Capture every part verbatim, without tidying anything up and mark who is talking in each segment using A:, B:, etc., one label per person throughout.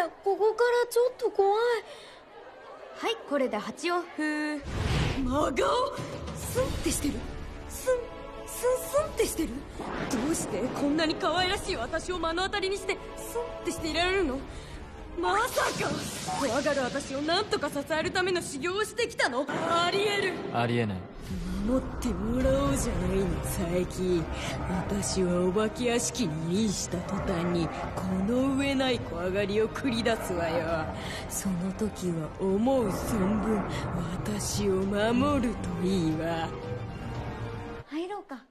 A: ここからちょっと怖い。
B: はい、これで蜂をふー。
C: 真顔スンってしてる。スンスンスンってしてる。どうしてこんなに可愛らしい私を目の当たりにしてスンってしていられるの。まさか怖がる私を何とか支えるための修行をしてきたの。ありえる。
D: ありえない。
C: 守ってもらおうじゃないの佐伯。私はお化け屋敷にインした途端にこの上ない怖がりを繰り出すわよ。その時は思う存分私を守るといいわ。
A: 入ろうか。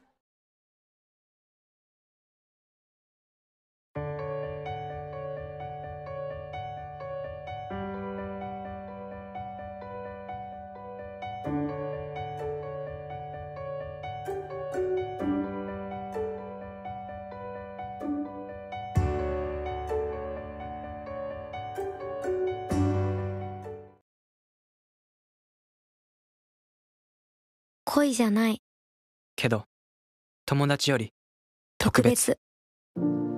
E: 恋じゃない
D: けど友達より
E: 特別。